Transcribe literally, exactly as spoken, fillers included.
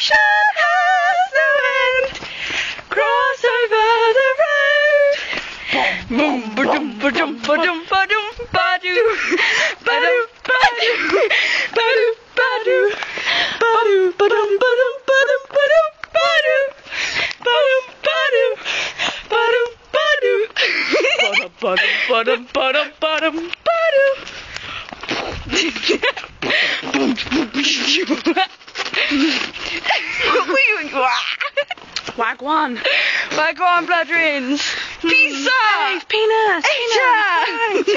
ocean has no end. Cross over the road. Boom, ba-dum, ba-dum, ba-dum, ba-dum, ba-doo, ba-doo, ba-doo, ba-doo, ba-doo, ba-doo, ba-dum, ba-dum, ba-dum, ba-dum, ba-doo, ba-dum, ba-doo, ba-dum, ba-doo, ba-dum, ba-dum, ba-dum, ba-dum, ba-doo. Wagwan. Wagwan, blood rings. Pizza. Penis. Penis.